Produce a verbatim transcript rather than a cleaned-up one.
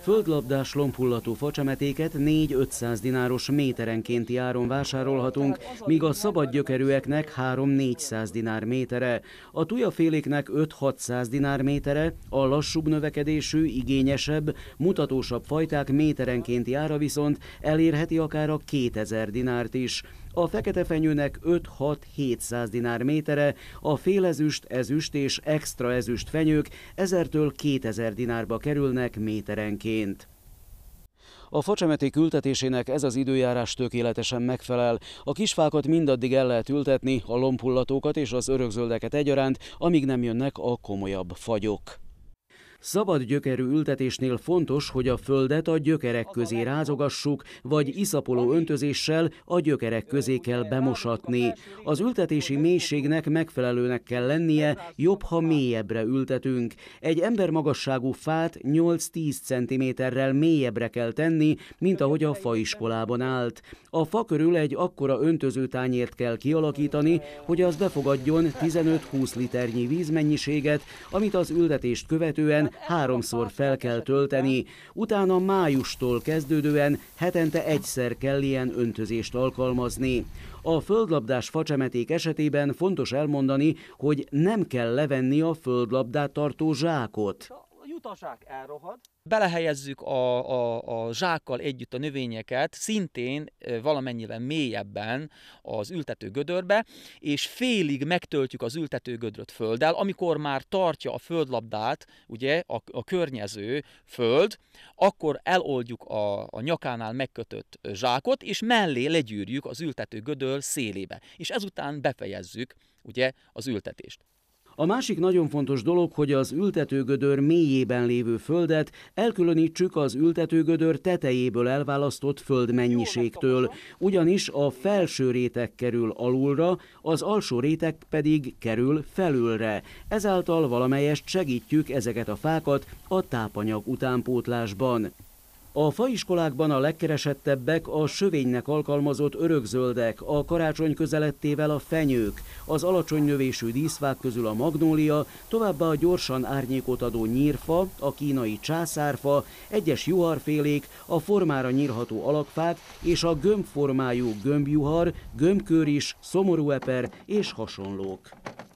Földlabdás lombhullató facsemetéket négy-ötszáz dináros méterenkénti áron vásárolhatunk, míg a szabad gyökerűeknek három-négyszáz dinár métere, a tujaféléknek öt-hatszáz dinár métere, a lassúbb növekedésű, igényesebb, mutatósabb fajták méterenkénti ára viszont elérheti akár a kétezer dinárt is. A fekete fenyőnek öt-hat-hétszáz dinár métere, a félezüst, ezüst és extra ezüst fenyők ezertől kétezer dinárba kerülnek méterenként. A facsemeték ültetésének ez az időjárás tökéletesen megfelel. A kisfákat mindaddig el lehet ültetni, a lombhullatókat és az örökzöldeket egyaránt, amíg nem jönnek a komolyabb fagyok. Szabad gyökerű ültetésnél fontos, hogy a földet a gyökerek közé rázogassuk, vagy iszapoló öntözéssel a gyökerek közé kell bemosatni. Az ültetési mélységnek megfelelőnek kell lennie, jobb, ha mélyebbre ültetünk. Egy embermagasságú fát nyolc-tíz centiméterrel mélyebbre kell tenni, mint ahogy a faiskolában állt. A fa körül egy akkora öntözőtányért kell kialakítani, hogy az befogadjon tizenöt-húsz liternyi vízmennyiséget, amit az ültetést követően háromszor fel kell tölteni, utána májustól kezdődően hetente egyszer kell ilyen öntözést alkalmazni. A földlabdás facsemeték esetében fontos elmondani, hogy nem kell levenni a földlabdát tartó zsákot. A zsák elrohad. Belehelyezzük a, a, a zsákkal együtt a növényeket, szintén valamennyivel mélyebben az ültető gödörbe, és félig megtöltjük az ültető gödröt földdel, amikor már tartja a földlabdát, ugye, a, a környező föld, akkor eloldjuk a, a nyakánál megkötött zsákot, és mellé legyűrjük az ültető gödör szélébe, és ezután befejezzük, ugye, az ültetést. A másik nagyon fontos dolog, hogy az ültetőgödör mélyében lévő földet elkülönítsük az ültetőgödör tetejéből elválasztott földmennyiségtől, ugyanis a felső réteg kerül alulra, az alsó réteg pedig kerül felülre. Ezáltal valamelyest segítjük ezeket a fákat a tápanyag utánpótlásban. A faiskolákban a legkeresettebbek a sövénynek alkalmazott örökzöldek, a karácsony közelettével a fenyők, az alacsony növésű díszfák közül a magnólia, továbbá a gyorsan árnyékot adó nyírfa, a kínai császárfa, egyes juharfélék, a formára nyírható alakfák és a gömbformájú gömbjuhar, gömbkőris, szomorúeper és hasonlók.